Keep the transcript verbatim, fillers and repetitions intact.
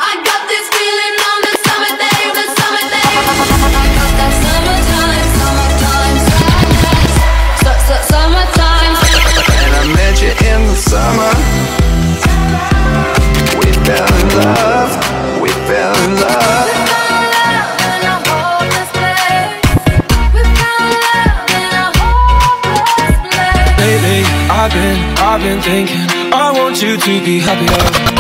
Summer, we fell in love, we fell in love. Lately, I've been, I've been thinking I want you to be happier.